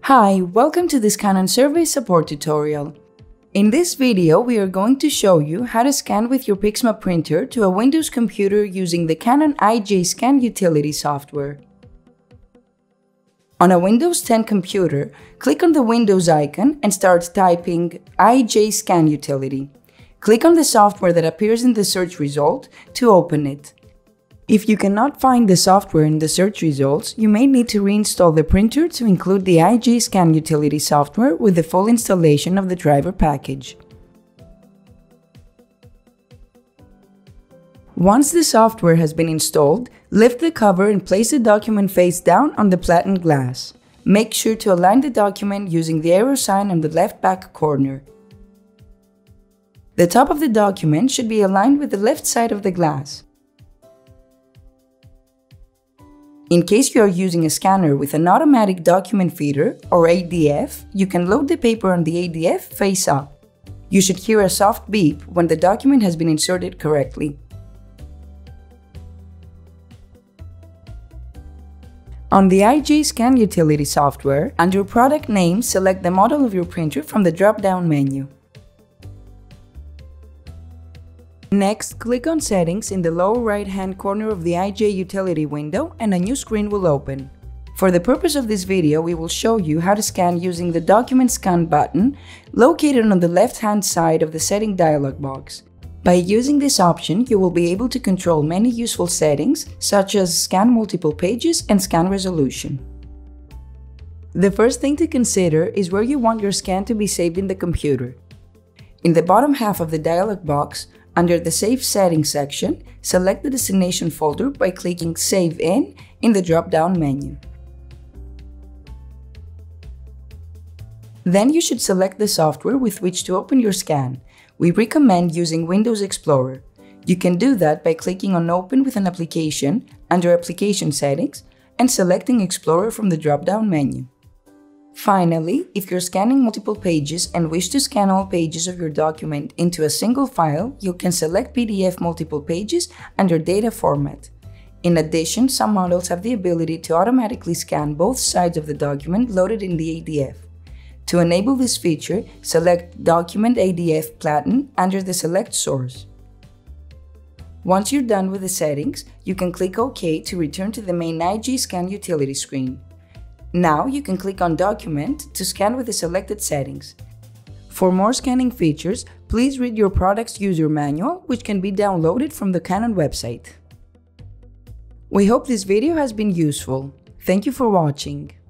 Hi, welcome to this Canon survey support tutorial. In this video, we are going to show you how to scan with your PIXMA printer to a Windows computer using the Canon IJ Scan Utility software. On a Windows 10 computer, click on the Windows icon and start typing IJ Scan Utility. Click on the software that appears in the search result to open it. If you cannot find the software in the search results, you may need to reinstall the printer to include the IJ Scan Utility software with the full installation of the driver package. Once the software has been installed, lift the cover and place the document face down on the flattened glass. Make sure to align the document using the arrow sign on the left back corner. The top of the document should be aligned with the left side of the glass. In case you are using a scanner with an automatic document feeder, or ADF, you can load the paper on the ADF face up. You should hear a soft beep when the document has been inserted correctly. On the IJ Scan Utility software, under Product Name, select the model of your printer from the drop-down menu. Next, click on Settings in the lower right-hand corner of the IJ Utility window and a new screen will open. For the purpose of this video, we will show you how to scan using the Document Scan button located on the left-hand side of the Setting dialog box. By using this option, you will be able to control many useful settings such as scan multiple pages and scan resolution. The first thing to consider is where you want your scan to be saved in the computer. In the bottom half of the dialog box, under the Save Settings section, select the destination folder by clicking Save in the drop-down menu. Then you should select the software with which to open your scan. We recommend using Windows Explorer. You can do that by clicking on Open with an application under Application Settings and selecting Explorer from the drop-down menu. Finally, if you're scanning multiple pages and wish to scan all pages of your document into a single file, you can select PDF multiple pages under Data Format. In addition, some models have the ability to automatically scan both sides of the document loaded in the ADF. To enable this feature, select Document ADF Platen under the Select Source. Once you're done with the settings, you can click OK to return to the main IJ Scan Utility screen. Now you can click on Document to scan with the selected settings. For more scanning features, please read your product's user manual, which can be downloaded from the Canon website. We hope this video has been useful. Thank you for watching.